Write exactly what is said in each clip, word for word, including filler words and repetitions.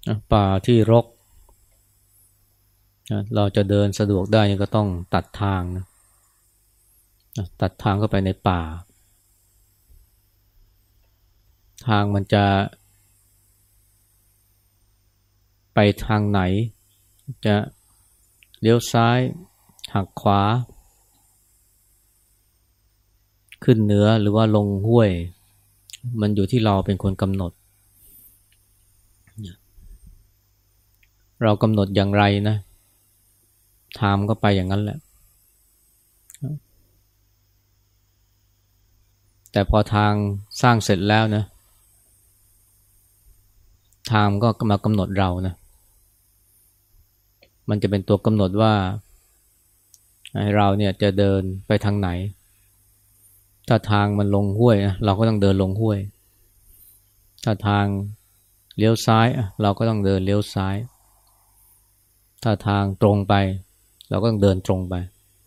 นะป่าที่รกนะเราจะเดินสะดวกได้นี่ก็ต้องตัดทางนะนะตัดทางเข้าไปในป่าทางมันจะไปทางไหนจะเลี้ยวซ้ายหักขวาขึ้นเหนือหรือว่าลงห้วยมันอยู่ที่เราเป็นคนกำหนดเรากำหนดอย่างไรนะทางก็ไปอย่างนั้นแหละแต่พอทางสร้างเสร็จแล้วนะทางก็มากำหนดเรานะมันจะเป็นตัวกำหนดว่าให้เราเนี่ยจะเดินไปทางไหนถ้าทางมันลงห้วยนะเราก็ต้องเดินลงห้วยถ้าทางเลี้ยวซ้ายเราก็ต้องเดินเลี้ยวซ้ายถ้าทางตรงไปเราก็ต้องเดินตรงไป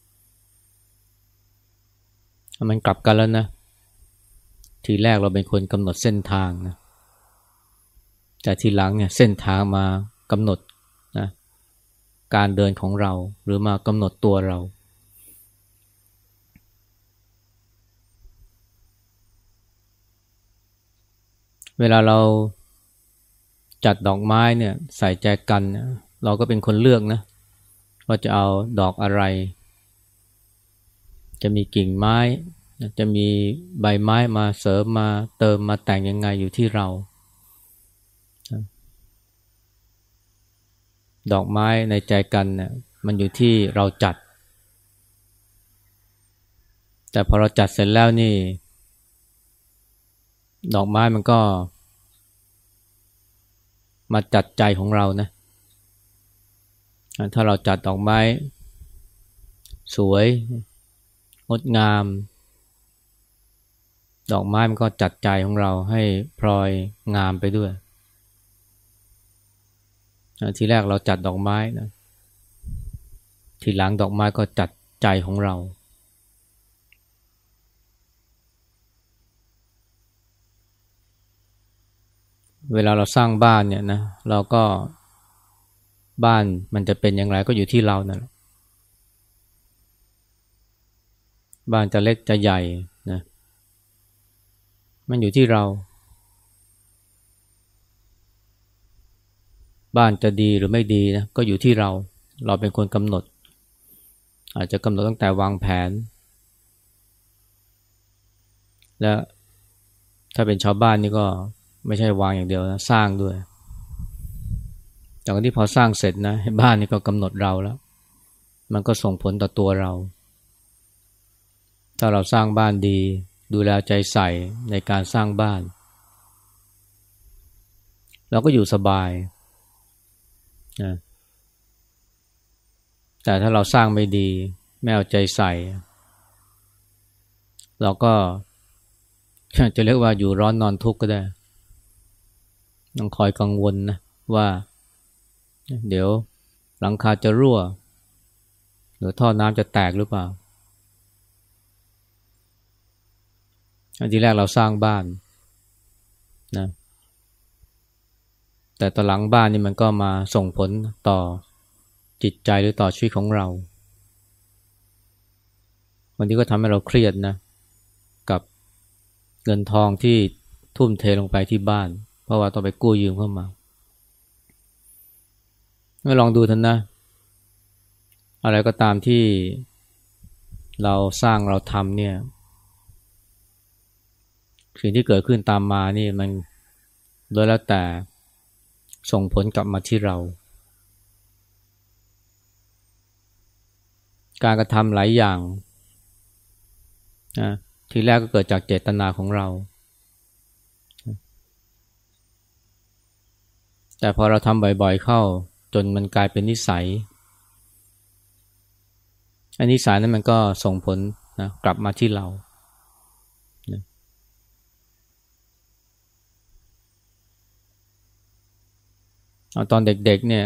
มันกลับกันแล้วนะทีแรกเราเป็นคนกำหนดเส้นทางนะแต่ทีหลังเนี่ยเส้นทางมากำหนดนะการเดินของเราหรือมากำหนดตัวเราเวลาเราจัดดอกไม้เนี่ยใส่แจกันเนี่ยเราก็เป็นคนเลือกนะว่าจะเอาดอกอะไรจะมีกิ่งไม้จะมีใบไม้มาเสริมมาเติมมาแต่งยังไงอยู่ที่เราดอกไม้ในใจกันเนี่ยมันอยู่ที่เราจัดแต่พอเราจัดเสร็จแล้วนี่ดอกไม้มันก็มาจัดใจของเรานะถ้าเราจัดดอกไม้สวยงดงามดอกไม้มันก็จัดใจของเราให้พลอยงามไปด้วยทีแรกเราจัดดอกไม้นะทีหลังดอกไม้ก็จัดใจของเราเวลาเราสร้างบ้านเนี่ยนะเราก็บ้านมันจะเป็นอย่างไรก็อยู่ที่เรานั่นแหละบ้านจะเล็กจะใหญ่นะมันอยู่ที่เราบ้านจะดีหรือไม่ดีนะก็อยู่ที่เราเราเป็นคนกำหนดอาจจะกำหนดตั้งแต่วางแผนและถ้าเป็นชาวบ้านนี่ก็ไม่ใช่วางอย่างเดียวนะสร้างด้วยจากที่พอสร้างเสร็จนะบ้านนี่ก็กำหนดเราแล้วมันก็ส่งผลต่อตัวเราถ้าเราสร้างบ้านดีดูแลใจใส่ในการสร้างบ้านเราก็อยู่สบายนะแต่ถ้าเราสร้างไม่ดีไม่เอาใจใส่เราก็จะเรียกว่าอยู่ร้อนนอนทุกข์ก็ได้ต้องคอยกังวลนะว่าเดี๋ยวหลังคาจะรั่วหรือท่อน้ำจะแตกหรือเปล่าอันที่แรกเราสร้างบ้านนะแต่ตอนหลังบ้านนี่มันก็มาส่งผลต่อจิตใจหรือต่อชีวิตของเราวันนี้ก็ทำให้เราเครียดนะกับเงินทองที่ทุ่มเทลงไปที่บ้านเพราะว่าต้องไปกู้ยืมเข้ามาไม่ลองดูเถอะนะอะไรก็ตามที่เราสร้างเราทำเนี่ยสิ่งที่เกิดขึ้นตามมานี่มันโดยแล้วแต่ส่งผลกลับมาที่เราการกระทำหลายอย่างนะทีแรกก็เกิดจากเจตนาของเราแต่พอเราทำบ่อยๆเข้าจนมันกลายเป็นนิสัยอันนิสัยนั้นมันก็ส่งผลนะกลับมาที่เรานะเอาตอนเด็กๆเนี่ย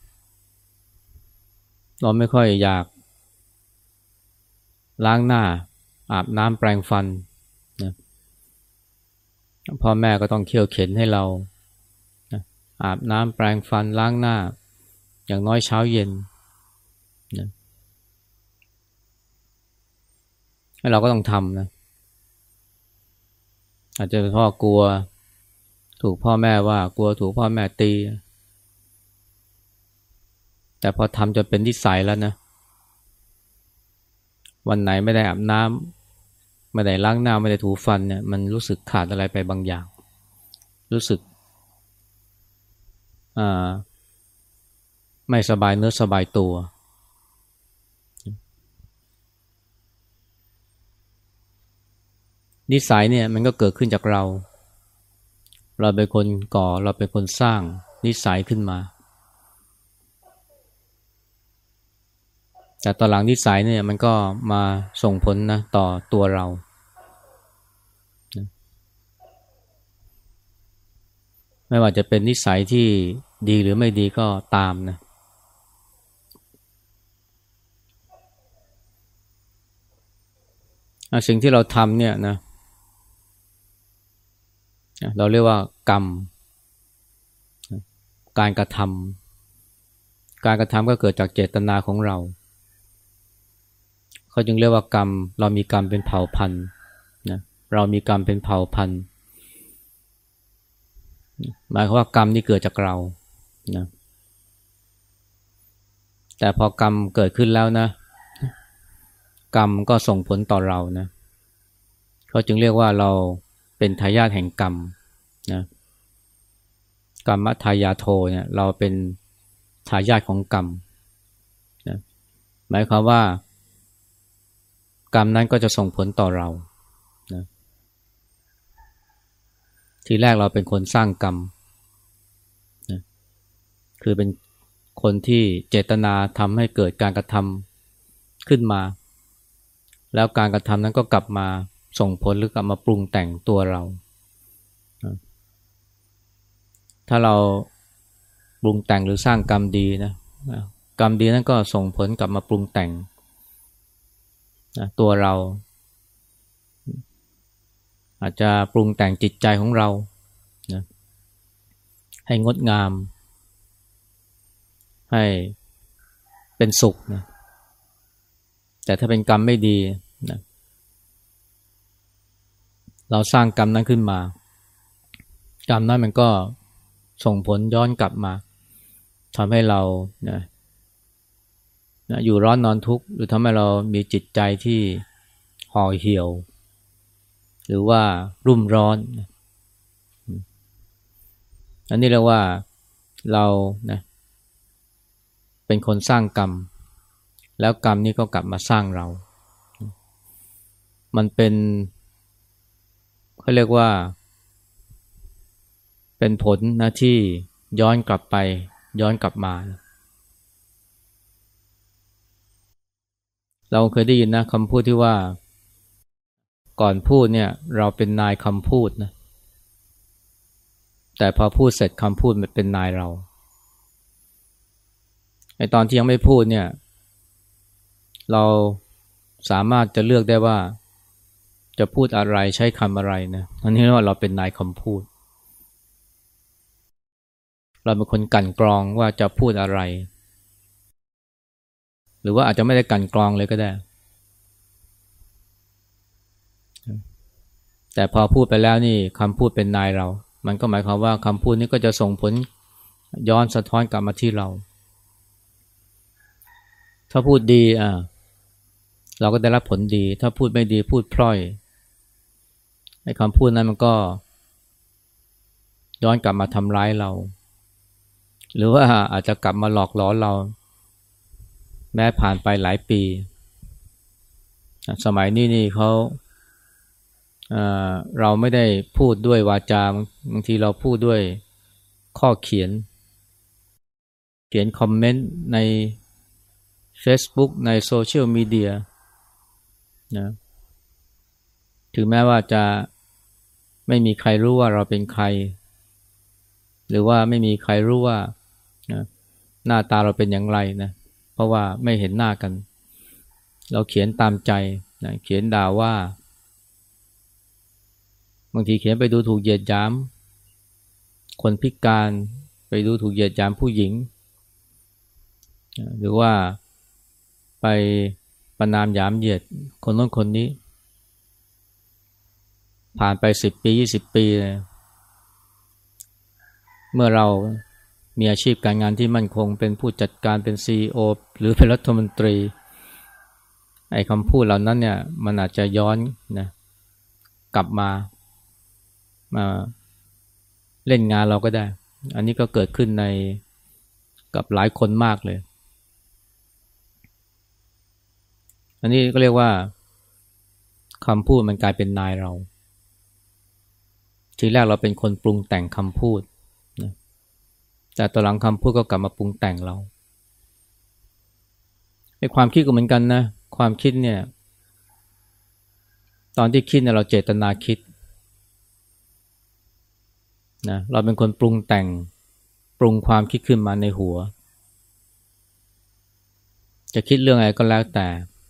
เราไม่ค่อยอยากล้างหน้าอาบน้ำแปรงฟันนะพ่อแม่ก็ต้องเคี่ยวเข็นให้เรานะอาบน้ำแปรงฟันล้างหน้าอย่างน้อยเช้าเย็นนะให้เราก็ต้องทำนะอาจจะเป็นเพราะกลัวถูกพ่อแม่ว่ากลัวถูกพ่อแม่ตีแต่พอทำจนเป็นนิสัยแล้วนะวันไหนไม่ได้อาบน้ำไม่ได้ล้างหน้าไม่ได้ถูฟันเนี่ยมันรู้สึกขาดอะไรไปบางอย่างรู้สึกอ่าไม่สบายเนื้อสบายตัวนิสัยเนี่ยมันก็เกิดขึ้นจากเราเราเป็นคนก่อเราเป็นคนสร้างนิสัยขึ้นมาแต่ตอนหลังนิสัยเนี่ยมันก็มาส่งผลนะต่อตัวเราไม่ว่าจะเป็นนิสัยที่ดีหรือไม่ดีก็ตามนะสิ่งที่เราทำเนี่ยนะเราเรียกว่ากรรมการกระทำการกระทำก็เกิดจากเจตนาของเราเขาจึงเรียกว่ากรรมเรามีกรรมเป็นเผ่าพันธุ์นะเรามีกรรมเป็นเผ่าพันธุ์หมายความว่ากรรมนี่เกิดจากเรานะแต่พอกรรมเกิดขึ้นแล้วนะกรรมก็ส่งผลต่อเรานะเขาจึงเรียกว่าเราเป็นทายาทแห่งกรรมนะกรรมทายาโทเนี่ยเราเป็นทายาทของกรรมนะหมายความว่ากรรมนั้นก็จะส่งผลต่อเรานะทีแรกเราเป็นคนสร้างกรรมนะคือเป็นคนที่เจตนาทำให้เกิดการกระทำขึ้นมาแล้วการกระทำนั้นก็กลับมาส่งผลหรือกลับมาปรุงแต่งตัวเรานะถ้าเราปรุงแต่งหรือสร้างกรรมดีนะกรรมดีนั้นก็ส่งผลกลับมาปรุงแต่งนะตัวเราอาจจะปรุงแต่งจิตใจของเรานะให้งดงามให้เป็นสุขนะแต่ถ้าเป็นกรรมไม่ดีนะเราสร้างกรรมนั้นขึ้นมากรรมนั้นมันก็ส่งผลย้อนกลับมาทำให้เรานะนะอยู่ร้อนนอนทุกข์หรือทำให้เรามีจิตใจที่ห่อเหี่ยวหรือว่ารุ่มร้อนอันนี้เรียกว่าเรานะเป็นคนสร้างกรรมแล้วกรรมนี้ก็กลับมาสร้างเรามันเป็นเขาเรียกว่าเป็นผลนะที่ย้อนกลับไปย้อนกลับมาเราเคยได้ยินนะคำพูดที่ว่าก่อนพูดเนี่ยเราเป็นนายคำพูดนะแต่พอพูดเสร็จคำพูดมันเป็นนายเราไอ้ตอนที่ยังไม่พูดเนี่ยเราสามารถจะเลือกได้ว่าจะพูดอะไรใช้คำอะไรนะอันนี้เรียกว่าเราเป็นนายคำพูดเราเป็นคนกลั่นกรองว่าจะพูดอะไรหรือว่าอาจจะไม่ได้กลั่นกรองเลยก็ได้แต่พอพูดไปแล้วนี่คำพูดเป็นนายเรามันก็หมายความว่าคำพูดนี้ก็จะส่งผลย้อนสะท้อนกลับมาที่เราถ้าพูดดีอ่ะเราก็ได้รับผลดีถ้าพูดไม่ดีพูดพร่อยไอ้คำพูดนั้นมันก็ย้อนกลับมาทำร้ายเราหรือว่าอาจจะกลับมาหลอกหลอนเราแม้ผ่านไปหลายปีสมัยนี้นี่เขาเอ่อเราไม่ได้พูดด้วยวาจาบางทีเราพูดด้วยข้อเขียนเขียนคอมเมนต์ใน Facebook ในโซเชียลมีเดียนะถึงแม้ว่าจะไม่มีใครรู้ว่าเราเป็นใครหรือว่าไม่มีใครรู้ว่านะหน้าตาเราเป็นอย่างไรนะเพราะว่าไม่เห็นหน้ากันเราเขียนตามใจนะเขียนด่าว่าบางทีเขียนไปดูถูกเหยียดหยามคนพิการไปดูถูกเหยียดหยามผู้หญิงหรือว่าไปประณามหยามเหยียดคนโน้นคนนี้ผ่านไปสิบปียี่สิบปีเลยเมื่อเรามีอาชีพการงานที่มั่นคงเป็นผู้จัดการเป็น ซี อี โอ หรือเป็นรัฐมนตรีไอ้คำพูดเหล่านั้นเนี่ยมันอาจจะย้อนนะกลับมามาเล่นงานเราก็ได้อันนี้ก็เกิดขึ้นในกับหลายคนมากเลยอันนี้ก็เรียกว่าคำพูดมันกลายเป็นนายเราทีแรกเราเป็นคนปรุงแต่งคำพูดนะแต่ตอนหลังคำพูดก็กลับมาปรุงแต่งเราไอ้ความคิดก็เหมือนกันนะความคิดเนี่ยตอนที่คิดเนี่ยเราเจตนาคิดนะเราเป็นคนปรุงแต่งปรุงความคิดขึ้นมาในหัวจะคิดเรื่องอะไรก็แล้วแต่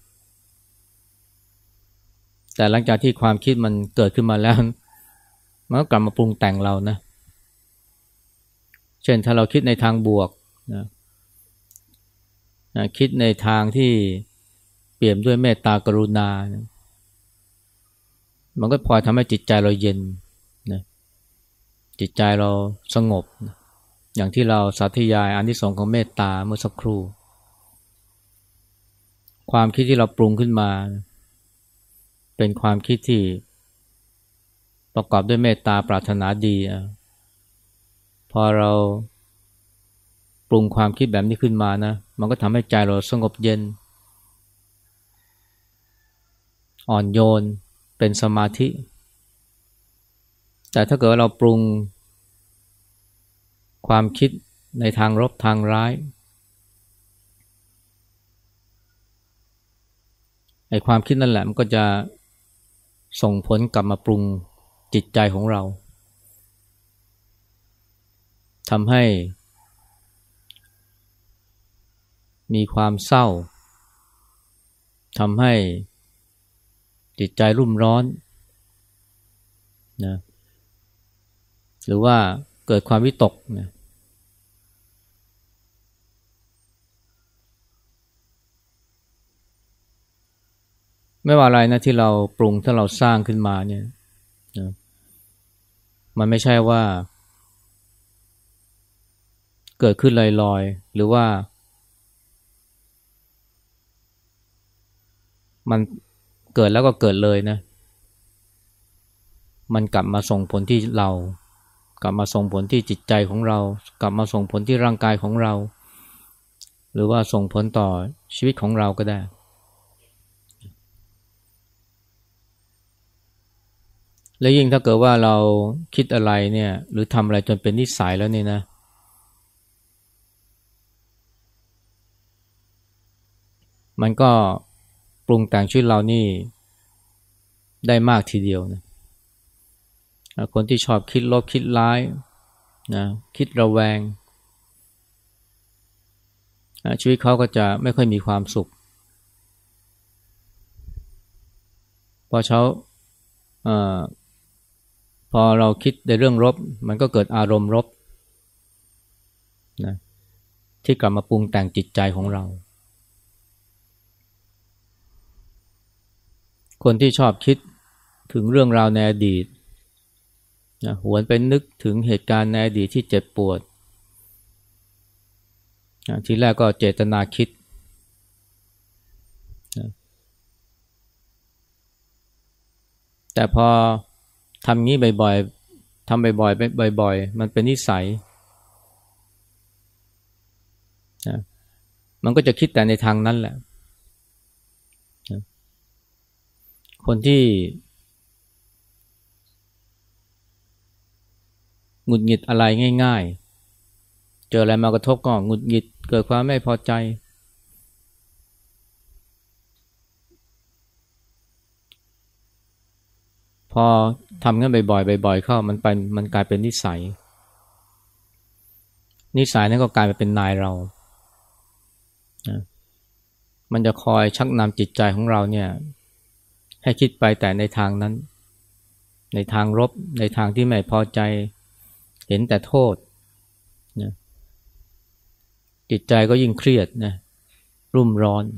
แต่หลังจากที่ความคิดมันเกิดขึ้นมาแล้วมันก็กลับมาปรุงแต่งเรานะเช่นถ้าเราคิดในทางบวกนะนะคิดในทางที่เปี่ยมด้วยเมตตากรุณานะมันก็พอทำให้จิตใจเราเย็นนะจิตใจเราสงบนะอย่างที่เราสาธยายอานิสงส์ของเมตตาเมื่อสักครู่ความคิดที่เราปรุงขึ้นมาเป็นความคิดที่ประกอบด้วยเมตตาปรารถนาดีพอเราปรุงความคิดแบบนี้ขึ้นมานะมันก็ทำให้ใจเราสงบเย็นอ่อนโยนเป็นสมาธิแต่ถ้าเกิดเราปรุงความคิดในทางลบทางร้ายไอ้ความคิดนั่นแหละมันก็จะส่งผลกลับมาปรุงจิตใจของเราทำให้มีความเศร้าทำให้จิตใจรุ่มร้อนนะหรือว่าเกิดความวิตกนะไม่ว่าอะไรนะที่เราปรุงถ้าเราสร้างขึ้นมาเนี่ยนะมันไม่ใช่ว่าเกิดขึ้นลอยๆหรือว่ามันเกิดแล้วก็เกิดเลยนะมันกลับมาส่งผลที่เรากลับมาส่งผลที่จิตใจของเรากลับมาส่งผลที่ร่างกายของเราหรือว่าส่งผลต่อชีวิตของเราก็ได้และยิ่งถ้าเกิดว่าเราคิดอะไรเนี่ยหรือทำอะไรจนเป็นนิสัยแล้วเนี่ยนะมันก็ปรุงแต่งชีวิตเรานี่ได้มากทีเดียวนะคนที่ชอบคิดลบคิดร้ายนะคิดระแวงชีวิตเขาก็จะไม่ค่อยมีความสุขพอเขาเอ่อพอเราคิดในเรื่องลบมันก็เกิดอารมณ์ลบนะที่กลับมาปรุงแต่งจิตใจของเราคนที่ชอบคิดถึงเรื่องราวในอดีตนะหวนไปนึกถึงเหตุการณ์ในอดีตที่เจ็บปวดนะทีแรกก็เจตนาคิดนะแต่พอทำงี้บ่อยๆทำบ่อยๆบ่อยๆมันเป็นนิสัยนะมันก็จะคิดแต่ในทางนั้นแหละนะคนที่หงุดหงิดอะไรง่ายๆเจออะไรมากระทบก็หงุดหงิดเกิดความไม่พอใจพอทำงั้นบ่อยๆบ่อยๆเข้ามันไปมันกลายเป็นนิสัยนิสัยนั้นก็กลายมาเป็นนายเรานะมันจะคอยชักนำจิตใจของเราเนี่ยให้คิดไปแต่ในทางนั้นในทางลบในทางที่ไม่พอใจเห็นแต่โทษนะจิตใจก็ยิ่งเครียดนะรุ่มร้อน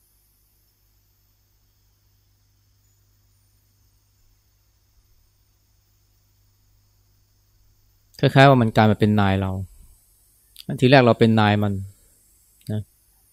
คล้ายๆว่ามันกลายมาเป็นนายเราทีแรกเราเป็นนายมันนะ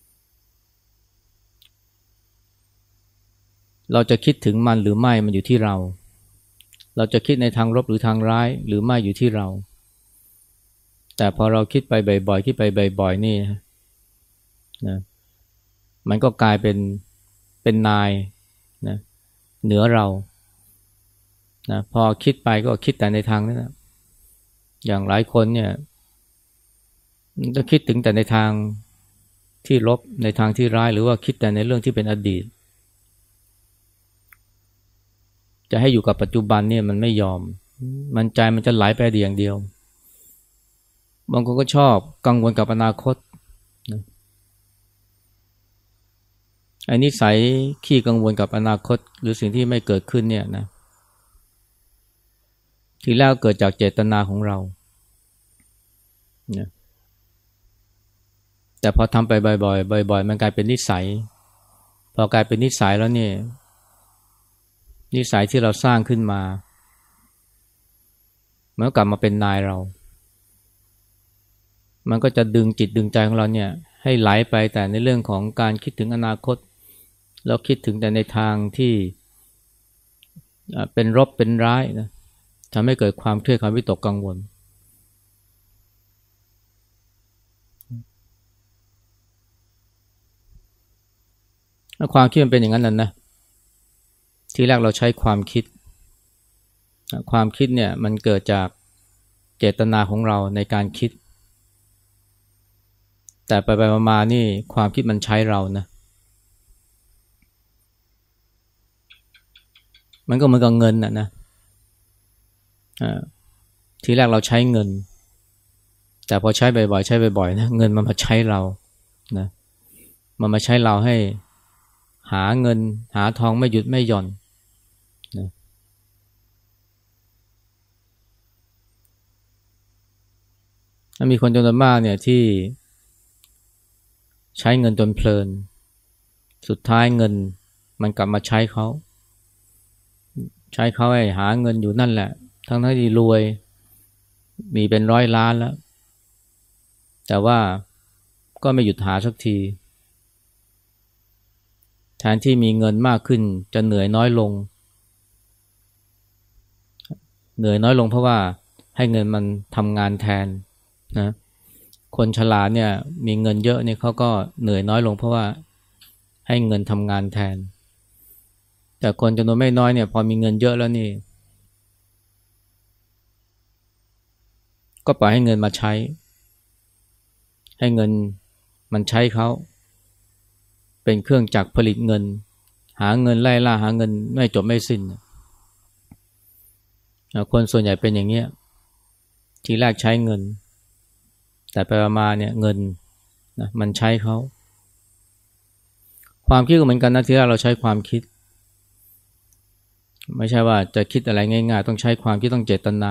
เราจะคิดถึงมันหรือไม่มันอยู่ที่เราเราจะคิดในทางลบหรือทางร้ายหรือไม่อยู่ที่เราแต่พอเราคิดไปบ่อยๆคิดไปบ่อยๆนี่นะมันก็กลายเป็นเป็นนายนะเหนือเรานะพอคิดไปก็คิดแต่ในทางนั้นนะอย่างหลายคนเนี่ยจะคิดถึงแต่ในทางที่ลบในทางที่ร้ายหรือว่าคิดแต่ในเรื่องที่เป็นอดีตจะให้อยู่กับปัจจุบันเนี่ยมันไม่ยอมมันใจมันจะไหลไปอดีตอย่างเดียวบางคนก็ชอบกังวลกับอนาคตนะไอ้นิสัยขี้กังวลกับอนาคตหรือสิ่งที่ไม่เกิดขึ้นเนี่ยนะทีแรกเกิดจากเจตนาของเรานะแต่พอทำไปบ่อยๆบ่อยๆมันกลายเป็นนิสัยพอกลายเป็นนิสัยแล้วเนี่ยนิสัยที่เราสร้างขึ้นมามันก็กลับมาเป็นนายเรามันก็จะดึงจิตดึงใจของเราเนี่ยให้ไหลไปแต่ในเรื่องของการคิดถึงอนาคตแล้วคิดถึงแต่ในทางที่เป็นลบเป็นร้ายนะทำให้เกิดความเครียดความวิตกกังวลความคิดมันเป็นอย่างนั้นน่ะนะทีแรกเราใช้ความคิดความคิดเนี่ยมันเกิดจากเจตนาของเราในการคิดแต่ไปไปมาๆนี่ความคิดมันใช้เรานะมันก็เหมือนกับเงินน่ะนะทีแรกเราใช้เงินแต่พอใช้บ่อยๆใช้บ่อยๆนะเงินมันมาใช้เรานะมันมาใช้เราให้หาเงินหาทองไม่หยุดไม่หย่อนนะมีคนจำนวนมากเนี่ยที่ใช้เงินจนเพลินสุดท้ายเงินมันกลับมาใช้เขาใช้เขาให้หาเงินอยู่นั่นแหละทั้งที่รวยมีเป็นร้อยล้านแล้วแต่ว่าก็ไม่หยุดหาสักทีแทนที่มีเงินมากขึ้นจะเหนื่อยน้อยลงเหนื่อยน้อยลงเพราะว่าให้เงินมันทำงานแทนนะคนฉลาดเนี่ยมีเงินเยอะเนี่ยเขาก็เหนื่อยน้อยลงเพราะว่าให้เงินทำงานแทนแต่คนจำนวนไม่น้อยเนี่ยพอมีเงินเยอะแล้วนี่ก็ปล่อยให้เงินมาใช้ให้เงินมันใช้เขาเป็นเครื่องจักรผลิตเงินหาเงินไล่ล่าหาเงินไม่จบไม่สิ้นคนส่วนใหญ่เป็นอย่างเงี้ยทีแรกใช้เงินแต่ไปมาเนี่ยเงินนะมันใช้เขาความคิดก็เหมือนกันนะทีแรกเราใช้ความคิดไม่ใช่ว่าจะคิดอะไรง่ายๆต้องใช้ความคิดต้องเจตนา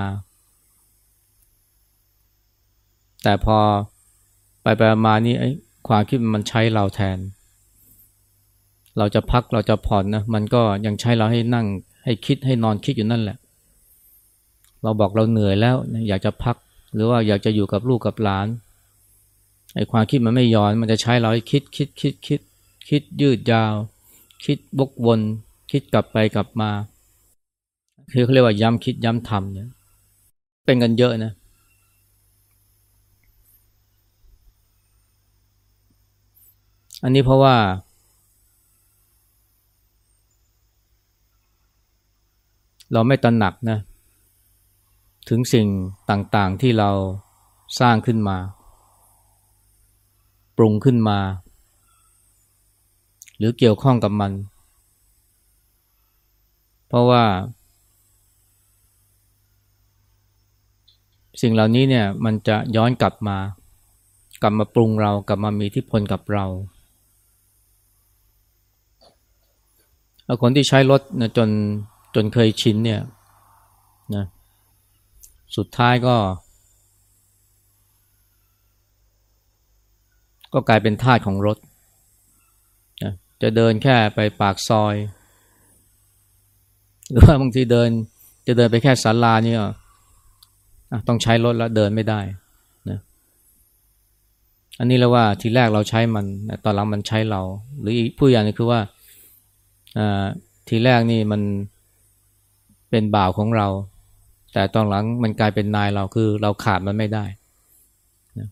แต่พอไปไปมานี่ไอ้ความคิดมันใช้เราแทนเราจะพักเราจะผ่อนนะมันก็ยังใช้เราให้นั่งให้คิดให้นอนคิดอยู่นั่นแหละเราบอกเราเหนื่อยแล้วอยากจะพักหรือว่าอยากจะอยู่กับลูกกับหลานไอ้ความคิดมันไม่ยอมมันจะใช้เราให้คิดคิดคิดคิดคิดยืดยาวคิดวกวนคิดกลับไปกลับมาคือเขาเรียกว่าย้ำคิดย้ำทำเนี่ยเป็นกันเยอะนะอันนี้เพราะว่าเราไม่ตระหนักนะถึงสิ่งต่างๆที่เราสร้างขึ้นมาปรุงขึ้นมาหรือเกี่ยวข้องกับมันเพราะว่าสิ่งเหล่านี้เนี่ยมันจะย้อนกลับมากลับมาปรุงเรากลับมามีอิทธิพลกับเราคนที่ใช้รถนะจนจนเคยชินเนี่ยนะสุดท้ายก็ก็กลายเป็นทาสของรถนะจะเดินแค่ไปปากซอยหรือว่าบางทีเดินจะเดินไปแค่ศาลานี่ก็ต้องใช้รถแล้วเดินไม่ได้นะอันนี้แล้วว่าทีแรกเราใช้มันตอนหลังมันใช้เราหรืออีกผู้อย่างนึงคือว่าทีแรกนี่มันเป็นบ่าวของเราแต่ตอนหลังมันกลายเป็นนายเราคือเราขาดมันไม่ได้นะ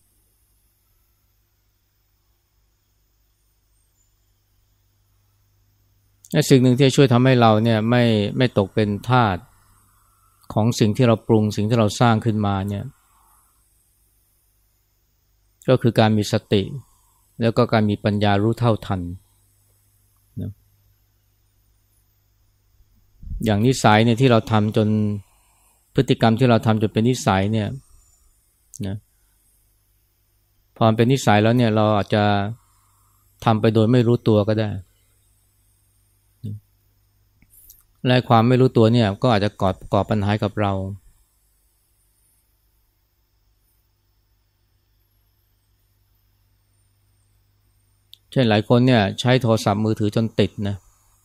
สิ่งหนึ่งที่ช่วยทำให้เราเนี่ยไม่ไม่ตกเป็นทาสของสิ่งที่เราปรุงสิ่งที่เราสร้างขึ้นมาเนี่ยก็คือการมีสติแล้วก็การมีปัญญารู้เท่าทันนะอย่างนิสัยเนี่ยที่เราทำจนพฤติกรรมที่เราทำจนเป็นนิสัยเนี่ยนะพอเป็นนิสัยแล้วเนี่ยเราอาจจะทำไปโดยไม่รู้ตัวก็ได้และความไม่รู้ตัวเนี่ยก็อาจจะก่อก่อปัญหากับเราเช่นหลายคนเนี่ยใช้โทรศัพท์มือถือจนติดนะ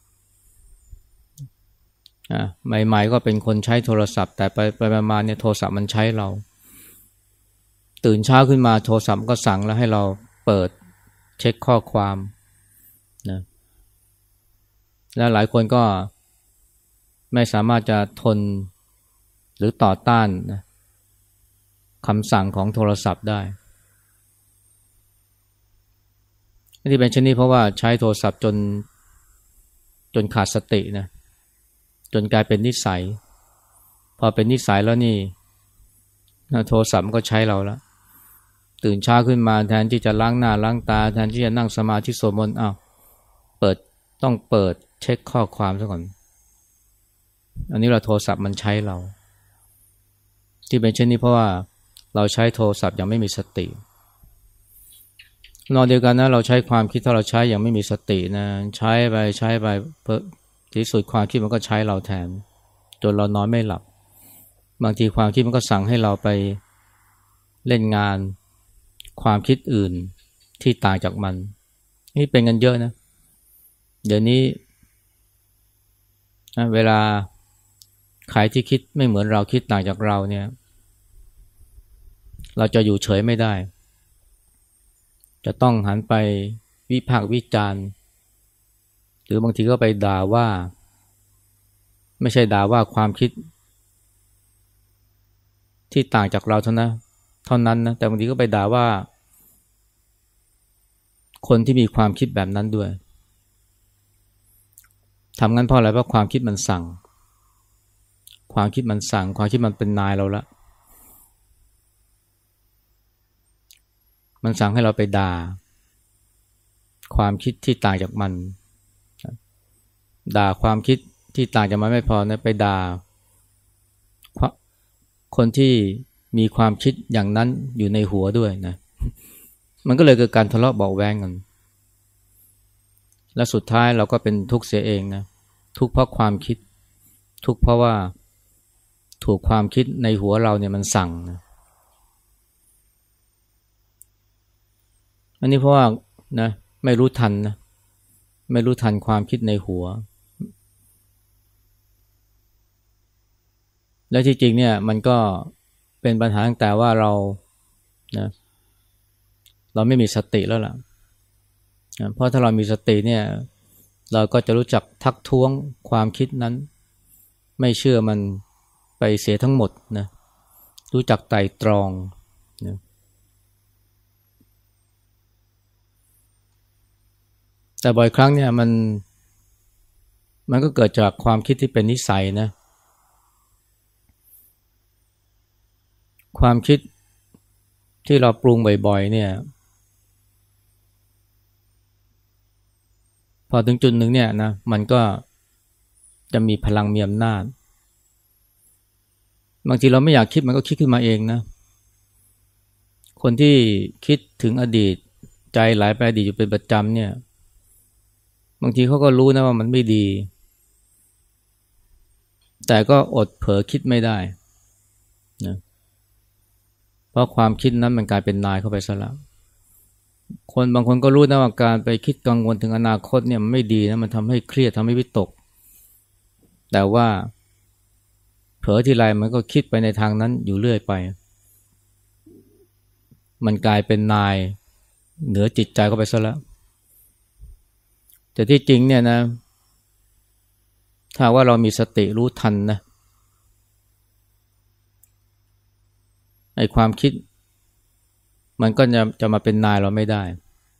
อ่ะใหม่ๆก็เป็นคนใช้โทรศัพท์แต่ไปไปมาๆเนี่ยโทรศัพท์มันใช้เราตื่นเช้าขึ้นมาโทรศัพท์ก็สั่งแล้วให้เราเปิดเช็คข้อความนะและหลายคนก็ไม่สามารถจะทนหรือต่อต้านนะคำสั่งของโทรศัพท์ได้ที่เป็นเช่นนี้เพราะว่าใช้โทรศัพท์จนจนขาดสตินะจนกลายเป็นนิสัยพอเป็นนิสัยแล้วนี่โทรศัพท์มันก็ใช้เราแล้วตื่นเช้าขึ้นมาแทนที่จะล้างหน้าล้างตาแทนที่จะนั่งสมาธิสวดมนต์อ้าวเปิดต้องเปิดเช็คข้อความซะก่อนอันนี้เราโทรศัพท์มันใช้เราที่เป็นเช่นนี้เพราะว่าเราใช้โทรศัพท์ยังไม่มีสตินอกเดียวกันนะเราใช้ความคิดถ้าเราใช้อย่างไม่มีสตินะใช้ไปใช้ไปเพื่อที่สุดความคิดมันก็ใช้เราแทนจนเรานอนไม่หลับบางทีความคิดมันก็สั่งให้เราไปเล่นงานความคิดอื่นที่ต่างจากมันนี่เป็นกันเยอะนะเดี๋ยวนี้เวลาใครที่คิดไม่เหมือนเราคิดต่างจากเราเนี่ยเราจะอยู่เฉยไม่ได้จะต้องหันไปวิพากษ์วิจารณ์หรือบางทีก็ไปด่าว่าไม่ใช่ด่าว่าความคิดที่ต่างจากเราเท่านั้นเท่านั้นนะแต่บางทีก็ไปด่าว่าคนที่มีความคิดแบบนั้นด้วยทำงั้นเพราะอะไรเพราะความคิดมันสั่งความคิดมันสั่งความคิดมันเป็นนายเราละมันสั่งให้เราไปด่าความคิดที่ต่างจากมันด่าความคิดที่ต่างจากมันไม่พอนะไปด่าคนที่มีความคิดอย่างนั้นอยู่ในหัวด้วยนะมันก็เลยเกิดการทะเลาะเบาะแว้งกันและสุดท้ายเราก็เป็นทุกข์เสียเองนะทุกข์เพราะความคิดทุกข์เพราะว่าถูกความคิดในหัวเราเนี่ยมันสั่งนะอันนี้เพราะว่านะไม่รู้ทันนะไม่รู้ทันความคิดในหัวและที่จริงเนี่ยมันก็เป็นปัญหาตั้งแต่ว่าเรานะเราไม่มีสติแล้วล่ะนะเพราะถ้าเรามีสติเนี่ยเราก็จะรู้จักทักท้วงความคิดนั้นไม่เชื่อมันไปเสียทั้งหมดนะรู้จักไตร่ตรองนะแต่บ่อยครั้งเนี่ยมันมันก็เกิดจากความคิดที่เป็นนิสัยนะความคิดที่เราปรุงบ่อยๆเนี่ยพอถึงจุดหนึ่งเนี่ยนะมันก็จะมีพลังมีอำนาจบางทีเราไม่อยากคิดมันก็คิดขึ้นมาเองนะคนที่คิดถึงอดีตใจไหลไปอดีตอยู่เป็นประจำเนี่ยบางทีเขาก็รู้นะว่ามันไม่ดีแต่ก็อดเผลอคิดไม่ได้นะเพราะความคิดนั้นมันกลายเป็นนายเข้าไปซะแล้วคนบางคนก็รู้นะว่าการไปคิดกังวลถึงอนาคตเนี่ยมันไม่ดีนะมันทำให้เครียดทำให้วิตกแต่ว่าเผลอทีไรมันก็คิดไปในทางนั้นอยู่เรื่อยไปมันกลายเป็นนายเหนือจิตใจก็ไปซะแล้วแต่ที่จริงเนี่ยนะถ้าว่าเรามีสติรู้ทันนะไอ้ความคิดมันก็จะจะมาเป็นนายเราไม่ได้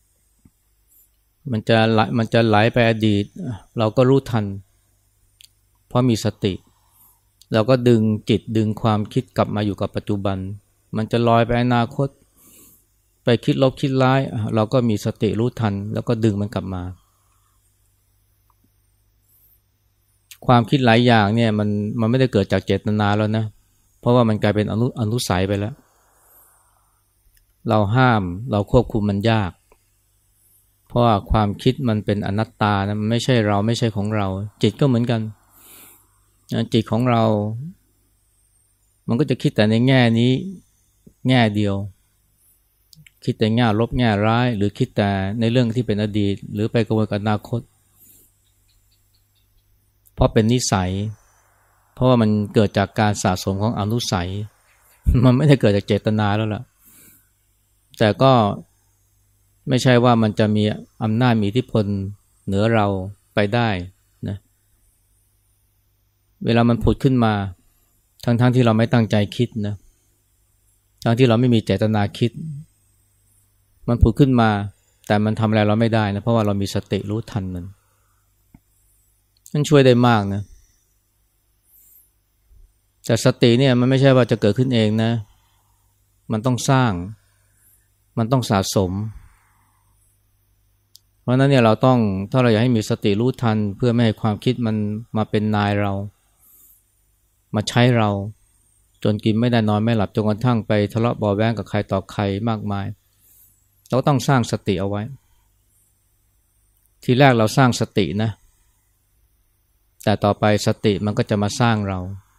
มันจะไหลมันจะไหลไปอดีตเราก็รู้ทันเพราะมีสติเราก็ดึงจิตดึงความคิดกลับมาอยู่กับปัจจุบันมันจะลอยไปอนาคตไปคิดลบคิดร้ายเราก็มีสติรู้ทันแล้วก็ดึงมันกลับมาความคิดหลายอย่างเนี่ยมันมันไม่ได้เกิดจากเจตนาแล้วนะเพราะว่ามันกลายเป็นอนุอนุสัยไปแล้วเราห้ามเราควบคุมมันยากเพราะว่าความคิดมันเป็นอนัตตานะมันไม่ใช่เราไม่ใช่ของเราจิตก็เหมือนกันจิตของเรามันก็จะคิดแต่ในแง่นี้แง่เดียวคิดแต่แง่ลบแง่ร้ายหรือคิดแต่ในเรื่องที่เป็นอดีตหรือไปกังวลกับอนาคตเพราะเป็นนิสัยเพราะว่ามันเกิดจากการสะสมของอนุสัยมันไม่ได้เกิดจากเจตนาแล้วล่ะแต่ก็ไม่ใช่ว่ามันจะมีอำนาจมีอิทธิพลเหนือเราไปได้นะเวลามันผุดขึ้นมาทั้งๆ ท, ที่เราไม่ตั้งใจคิดนะทั้งที่เราไม่มีเจตนาคิดมันผุดขึ้นมาแต่มันทำอะไรเราไม่ได้นะเพราะว่าเรามีสติรู้ทันมันมันช่วยได้มากนะแต่สติเนี่ยมันไม่ใช่ว่าจะเกิดขึ้นเองนะมันต้องสร้างมันต้องสะสมเพราะนั้นเนี่ยเราต้องถ้าเราอยากให้มีสติรู้ทันเพื่อไม่ให้ความคิดมันมาเป็นนายเรามาใช้เราจนกินไม่ได้นอนไม่หลับจนกระทั่งไปทะเลาะเบาะแว้งกับใครต่อใครมากมายเราต้องสร้างสติเอาไว้ทีแรกเราสร้างสตินะแต่ต่อไปสติมันก็จะมาสร้างเรา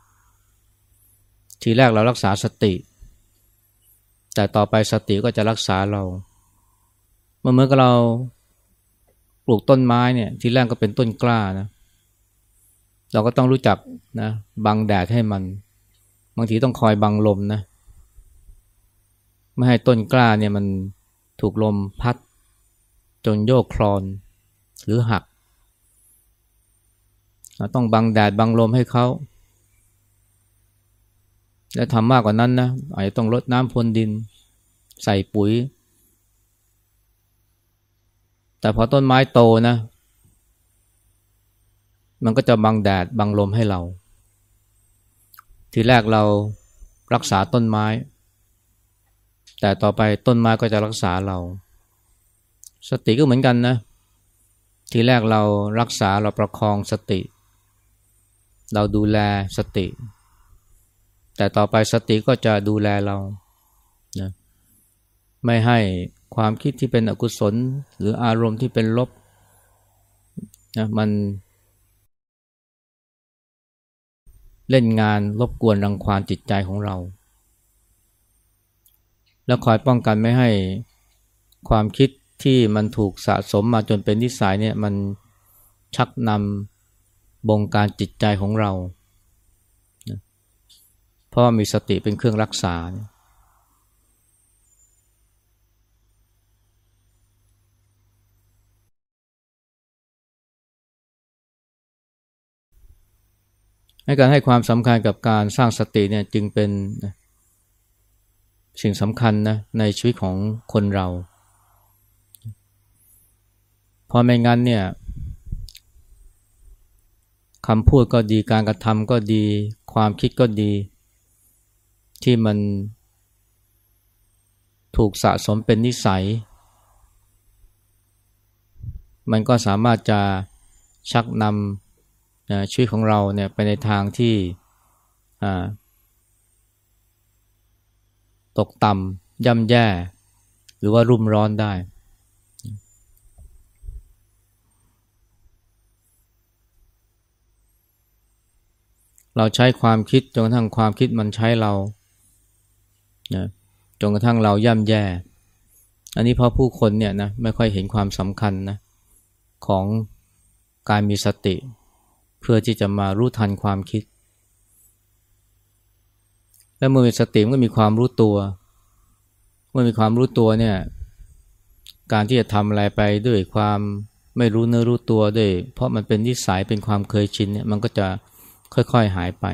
ทีแรกเรารักษาสติแต่ต่อไปสติก็จะรักษาเราเมื่อเมื่อเราปลูกต้นไม้เนี่ยทีแรกก็เป็นต้นกล้านะเราก็ต้องรู้จักนะบังแดดให้มันบางทีต้องคอยบังลมนะไม่ให้ต้นกล้าเนี่ยมันถูกลมพัดจนโยกคลอนหรือหักต้องบังแดดบังลมให้เขาและทำมากกว่านั้นนะอาจจะต้องรดน้ำพรวนดินใส่ปุ๋ยแต่พอต้นไม้โตนะมันก็จะบังแดดบังลมให้เราทีแรกเรารักษาต้นไม้แต่ต่อไปต้นไม้ก็จะรักษาเราสติก็เหมือนกันนะทีแรกเรารักษาเราประคองสติเราดูแลสติแต่ต่อไปสติก็จะดูแลเรานะไม่ให้ความคิดที่เป็นอกุศลหรืออารมณ์ที่เป็นลบนะมันเล่นงานรบกวนรังควานจิตใจของเราแล้วคอยป้องกันไม่ให้ความคิดที่มันถูกสะสมมาจนเป็นนิสัยเนี่ยมันชักนำบงการจิตใจของเราเพราะมีสติเป็นเครื่องรักษาให้การให้ความสำคัญกับการสร้างสติเนี่ยจึงเป็นสิ่งสำคัญนะในชีวิตของคนเราเพราะไม่งั้นเนี่ยคำพูดก็ดีการกระทำก็ดีความคิดก็ดีที่มันถูกสะสมเป็นนิสัยมันก็สามารถจะชักนำนะชีวิตของเราเนี่ยไปในทางที่ตกต่ำย่ำแย่หรือว่ารุ่มร้อนได้เราใช้ความคิดจนกระทั่งความคิดมันใช้เรานะจนกระทั่งเราย่ำแย่อันนี้เพราะผู้คนเนี่ยนะไม่ค่อยเห็นความสำคัญนะของการมีสติเพื่อที่จะมารู้ทันความคิดและเมื่อมีสติมันก็มีความรู้ตัวเมื่อมีความรู้ตัวเนี่ยการที่จะทำอะไรไปด้วยความไม่รู้เนื้อรู้ตัวด้วยเพราะมันเป็นนิสัยเป็นความเคยชินเนี่ยมันก็จะค่อยๆหายไป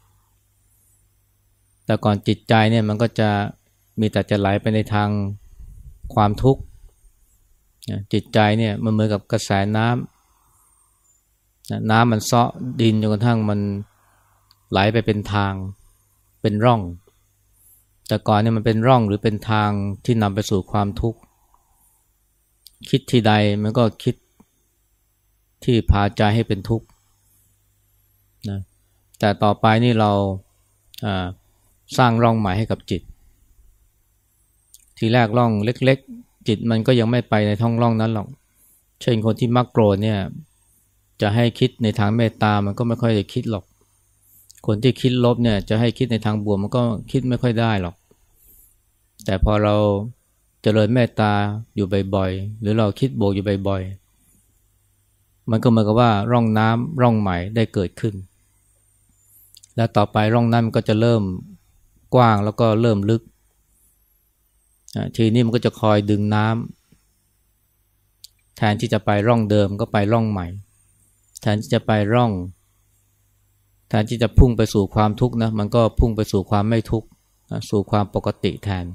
แต่ก่อนจิตใจเนี่ยมันก็จะมีแต่จะไหลไปในทางความทุกข์จิตใจเนี่ยมันเหมือนกับกระแสน้ำน้ำมันเซาะดินจนกระทั่งมันไหลไปเป็นทางเป็นร่องแต่ก่อนเนี่ยมันเป็นร่องหรือเป็นทางที่นำไปสู่ความทุกข์คิดทีใดมันก็คิดที่พาใจให้เป็นทุกข์นะแต่ต่อไปนี่เราสร้างร่องใหม่ให้กับจิตทีแรกร่องเล็กๆจิตมันก็ยังไม่ไปในท้องร่องนั้นหรอกเช่นคนที่มักโกรธเนี่ยจะให้คิดในทางเมตตามันก็ไม่ค่อยได้คิดหรอกคนที่คิดลบเนี่ยจะให้คิดในทางบวกมันก็คิดไม่ค่อยได้หรอกแต่พอเราเจริญเมตตาอยู่บ่อยๆหรือเราคิดบวกอยู่บ่อยๆมันก็เหมือนกับว่าร่องน้ำร่องใหม่ได้เกิดขึ้นและต่อไปร่องน้ำมันก็จะเริ่มกว้างแล้วก็เริ่มลึกทีนี้มันก็จะคอยดึงน้ำแทนที่จะไปร่องเดิมก็ไปร่องใหม่แทนที่จะไปร่องแทนที่จะพุ่งไปสู่ความทุกข์นะมันก็พุ่งไปสู่ความไม่ทุกข์สู่ความปกติแทน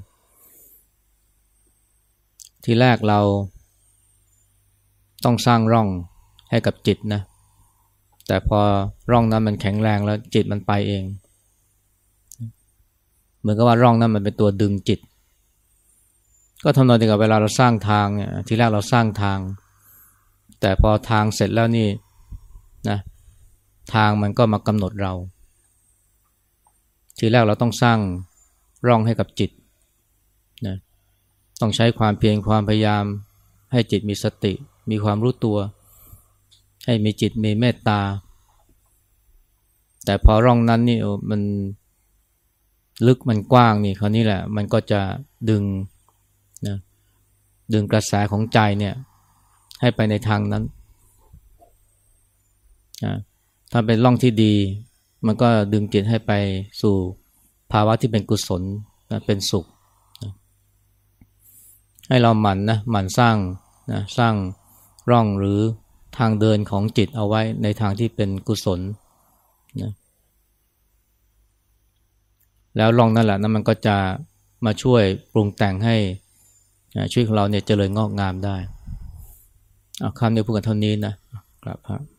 ทีแรกเราต้องสร้างร่องให้กับจิตนะแต่พอร่องนั้นมันแข็งแรงแล้วจิตมันไปเองเหมือนกับว่าร่องนั้นมันเป็นตัวดึงจิตก็ทำนองเดียวกับเวลาเราสร้างทางเนี่ยทีแรกเราสร้างทางแต่พอทางเสร็จแล้วนี่นะทางมันก็มากำหนดเราทีแรกเราต้องสร้างร่องให้กับจิตนะต้องใช้ความเพียรความพยายามให้จิตมีสติมีความรู้ตัวให้มีจิตมีเมตตาแต่พอร่องนั้นนี่มันลึกมันกว้างนี่คราวนี้แหละมันก็จะดึงนะดึงกระแสของใจเนี่ยให้ไปในทางนั้นนะถ้าเป็นร่องที่ดีมันก็ดึงจิตให้ไปสู่ภาวะที่เป็นกุศลนะเป็นสุขนะให้เราหมั่นนะหมั่นสร้างนะสร้างร่องหรือทางเดินของจิตเอาไว้ในทางที่เป็นกุศลนะแล้วร่องนั่นแหละนั้นมันก็จะมาช่วยปรุงแต่งให้ชีวิตของเราเนี่ยเจริญงอกงามได้เอาคำนี้พูดกันเท่านี้นะครับ